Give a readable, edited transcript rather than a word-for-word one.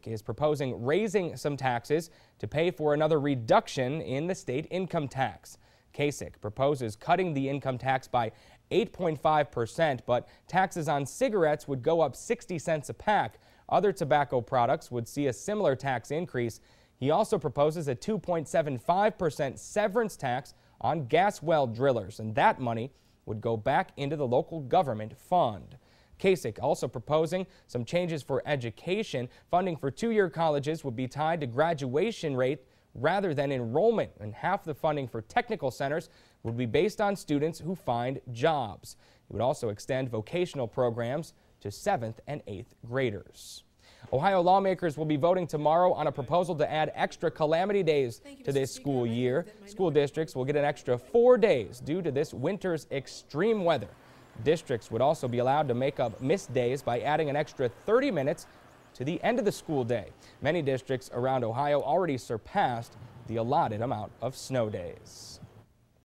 is proposing raising some taxes to pay for another reduction in the state income tax. Kasich proposes cutting the income tax by 8.5%, but taxes on cigarettes would go up 60 cents a pack. Other tobacco products would see a similar tax increase. He also proposes a 2.75% severance tax on gas well drillers, and that money would go back into the local government fund. Kasich also proposing some changes for education. Funding for two-year colleges would be tied to graduation rate rather than enrollment, and half the funding for technical centers would be based on students who find jobs. It would also extend vocational programs to 7th and 8th graders. Ohio lawmakers will be voting tomorrow on a proposal to add extra calamity days to this school year. School districts will get an extra 4 days due to this winter's extreme weather. Districts would also be allowed to make up missed days by adding an extra 30 minutes to the end of the school day. Many districts around Ohio already surpassed the allotted amount of snow days.